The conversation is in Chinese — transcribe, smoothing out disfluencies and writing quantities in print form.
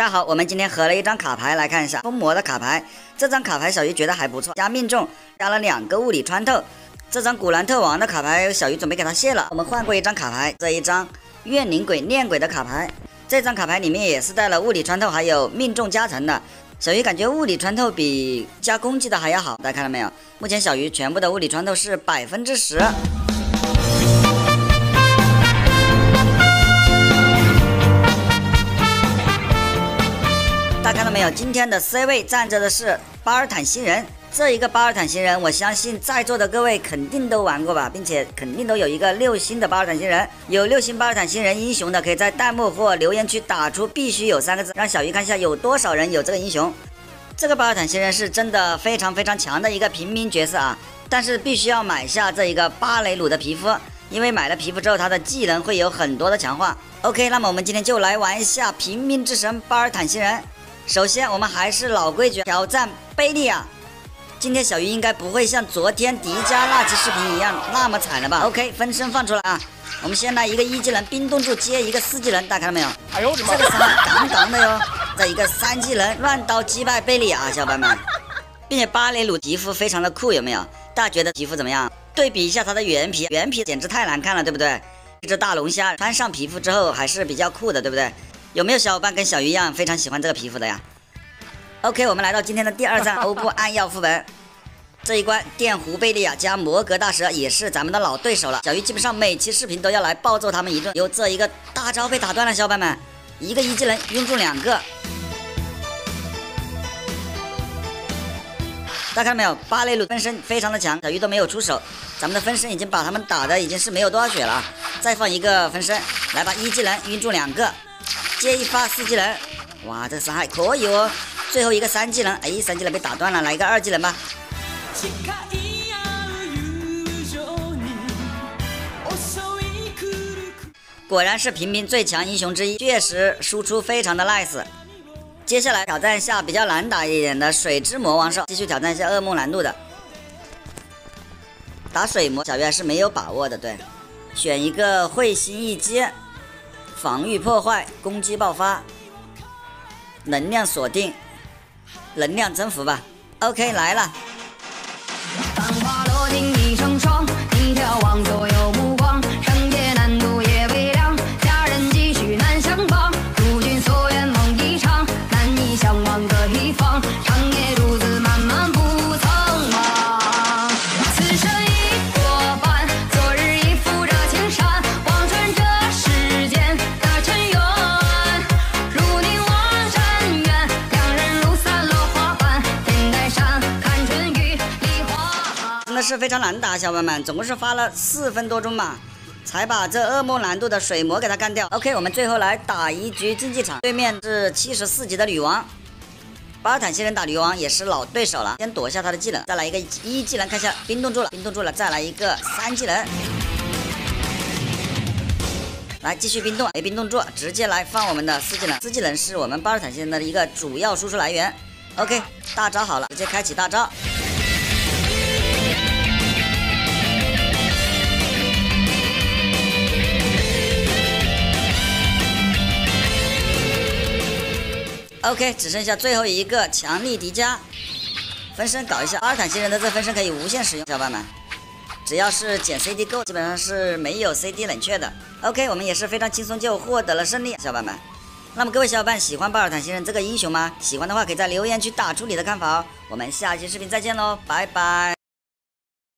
大家好，我们今天合了一张卡牌来看一下封魔的卡牌。这张卡牌小鱼觉得还不错，加命中，加了2个物理穿透。这张古兰特王的卡牌小鱼准备给它卸了。我们换过一张卡牌，这一张怨灵鬼恋鬼的卡牌，这张卡牌里面也是带了物理穿透还有命中加成的。小鱼感觉物理穿透比加攻击的还要好，大家看到没有？目前小鱼全部的物理穿透是10%。大家看到没有？今天的 C 位站着的是巴尔坦星人。这一个巴尔坦星人，我相信在座的各位肯定都玩过吧，并且肯定都有一个6星的巴尔坦星人。有6星巴尔坦星人英雄的，可以在弹幕或留言区打出必须有3个字，让小鱼看一下有多少人有这个英雄。这个巴尔坦星人是真的非常强的一个平民角色啊，但是必须要买下这一个巴雷鲁的皮肤，因为买了皮肤之后，他的技能会有很多的强化。OK， 那么我们今天就来玩一下平民之神巴尔坦星人。首先，我们还是老规矩，挑战贝利亚。今天小鱼应该不会像昨天迪迦那期视频一样那么惨了吧 ？OK， 分身放出来啊！我们先来一个1技能冰冻住，接一个4技能，大家看到没有？哎呦我的妈！这个伤害杠的哟！再一个3技能乱刀击败贝利亚，小伙伴们，并且巴雷鲁皮肤非常的酷，有没有？大家觉得皮肤怎么样？对比一下它的原皮，原皮简直太难看了，对不对？这只大龙虾穿上皮肤之后还是比较酷的，对不对？有没有小伙伴跟小鱼一样非常喜欢这个皮肤的呀 ？OK， 我们来到今天的第2站欧布暗耀副本。这一关电弧贝利亚加摩格大蛇也是咱们的老对手了。小鱼基本上每期视频都要来暴揍他们一顿。有这一个大招被打断了，小伙伴们，一个1技能晕中2个。大家看到没有？巴雷鲁分身非常的强，小鱼都没有出手，咱们的分身已经把他们打的已经是没有多少血了。再放一个分身，来吧，1技能晕中2个。接一发4技能，哇，这个伤害可以哦。最后一个3技能，哎，3技能被打断了，来一个2技能吧。果然是平民最强英雄之一，确实输出非常的 nice。接下来挑战一下比较难打一点的水之魔王兽，继续挑战一下噩梦难度的。打水魔，小鱼还是没有把握的，对，选一个会心一击。防御破坏，攻击爆发，能量锁定，能量征服吧。OK， 来了。 繁华落尽一成双，你眺望左右目光，圣洁难度也微凉，家人继续难相帮，如君所愿梦一场，难以相忘的一方，长夜独自漫漫不曾忘。此生已过半，昨日已负这青山，望穿这世间的尘缘，如凝望山远，两人如散落花瓣，天台山看春雨。 真的是非常难打，小伙伴们，总共是花了4分多钟吧，才把这噩梦难度的水魔给他干掉。OK， 我们最后来打一局竞技场，对面是74级的女王，巴尔坦星人打女王也是老对手了。先躲一下他的技能，再来一个1技能，看一下冰冻住了，冰冻住了，再来一个3技能，来继续冰冻，没冰冻住，直接来放我们的4技能。4技能是我们巴尔坦星人的一个主要输出来源。OK， 大招好了，直接开启大招。OK， 只剩下最后一个强力迪迦分身搞一下。巴尔坦星人的这分身可以无限使用，小伙伴们，只要是减 CD 够，基本上是没有 CD 冷却的。OK， 我们也是非常轻松就获得了胜利，小伙伴们。那么各位小伙伴喜欢巴尔坦星人这个英雄吗？喜欢的话可以在留言区打出你的看法哦。我们下期视频再见喽，拜拜。